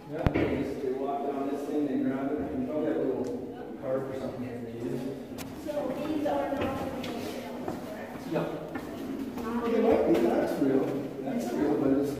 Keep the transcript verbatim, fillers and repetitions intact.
Yeah, they just they walk down this thing, they grab it, and probably have a little card or something that they use. So these are not real shells, correct? Yeah. Well, they might be. That's real. That's real.